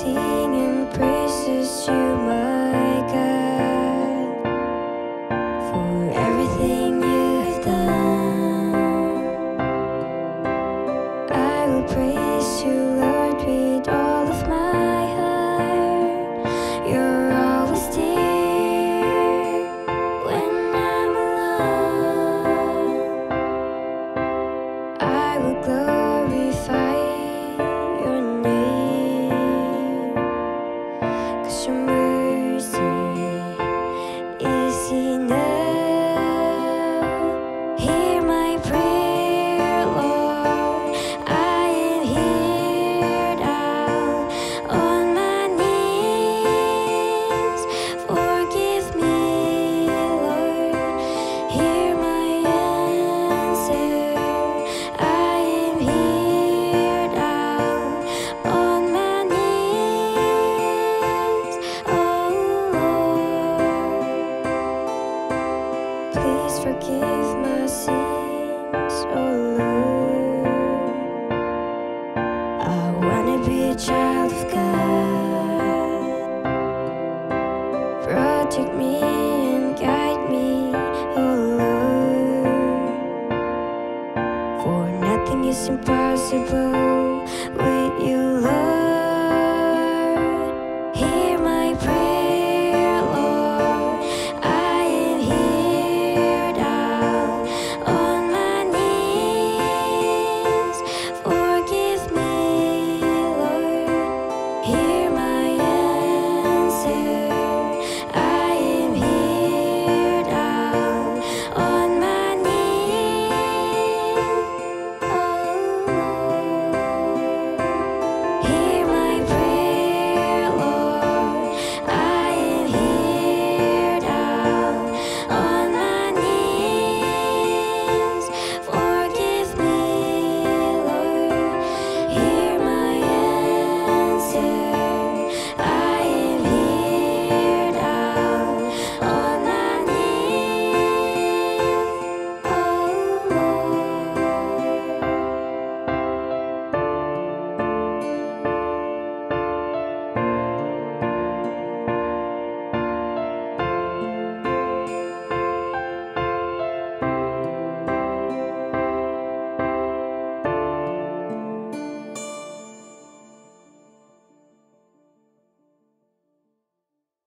singing praises to my God for everything you've done. I will praise you, Lord, with all of my heart. You're always there when I'm alone. I will glorify your name, 'cause your mercy is enough. Hear my prayer, Lord. I am here down on my knees. Forgive me, Lord. Hear my answer. I am here down on my knees. Oh Lord, please forgive my sins. Oh Lord, I wanna be a child of God. Protect me and guide me, oh Lord, for nothing is impossible with